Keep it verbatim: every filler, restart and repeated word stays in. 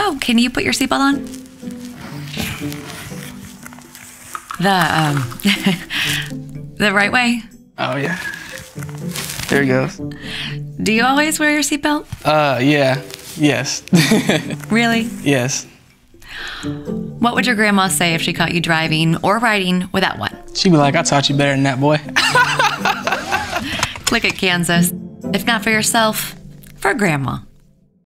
Oh, can you put your seatbelt on? The, um, the right way? Oh, yeah. There he goes. Do you always wear your seatbelt? Uh, yeah. Yes. Really? Yes. What would your grandma say if she caught you driving or riding without one? She'd be like, I taught you better than that, boy. Click it, Kansas. If not for yourself, for Grandma.